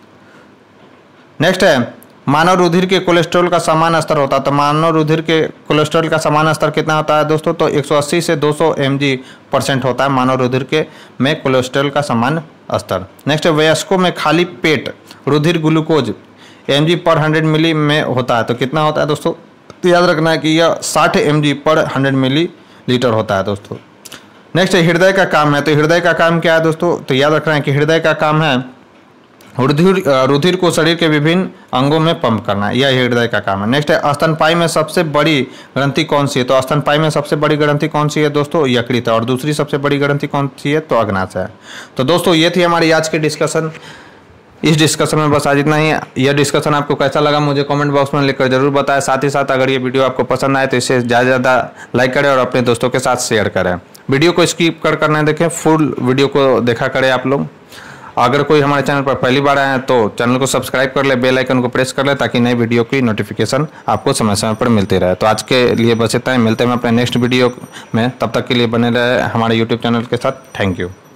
नेक्स्ट है मानव रुधिर के कोलेस्ट्रॉल का समान स्तर होता है। तो मानव रुधिर के कोलेस्ट्रॉल का समान स्तर कितना होता है दोस्तों, तो एक सौ अस्सी से दो सौ एम जी परसेंट होता है मानव रुधिर के में कोलेस्ट्रॉल का समान स्तर। नेक्स्ट है वयस्कों में खाली पेट रुधिर ग्लूकोज एम जी पर हंड्रेड मिली में होता है। तो कितना होता है दोस्तों, तो याद रखना है कि यह साठ एम जी पर हंड्रेड मिली लीटर होता है दोस्तों। नेक्स्ट है हृदय का काम है। तो हृदय का काम क्या है दोस्तों, तो याद रखना है कि हृदय का काम है रुधिर रुधिर को शरीर के विभिन्न अंगों में पंप करना, यह हृदय का काम है। नेक्स्ट है स्तनपायी में सबसे बड़ी ग्रंथि कौन सी है। तो स्तनपायी में सबसे बड़ी ग्रंथि कौन सी है दोस्तों, यकृत है। और दूसरी सबसे बड़ी ग्रंथि कौन सी है, तो अग्नाशय है। तो दोस्तों ये थी हमारी आज की डिस्कशन। इस डिस्कशन में बस आज इतना ही। यह डिस्कशन आपको कैसा लगा मुझे कमेंट बॉक्स में लिखकर जरूर बताएं। साथ ही साथ अगर ये वीडियो आपको पसंद आए तो इसे ज़्यादा से ज़्यादा लाइक करें और अपने दोस्तों के साथ शेयर करें। वीडियो को स्किप कर कर नहीं देखें, फुल वीडियो को देखा करें आप लोग। अगर कोई हमारे चैनल पर पहली बार आए हैं तो चैनल को सब्सक्राइब कर ले, बेल आइकन को प्रेस कर ले ताकि नई वीडियो की नोटिफिकेशन आपको समय समय पर मिलती रहे। तो आज के लिए बस इतना ही, मिलते हैं अपने नेक्स्ट वीडियो में। तब तक के लिए बने रहे हमारे यूट्यूब चैनल के साथ। Thank you.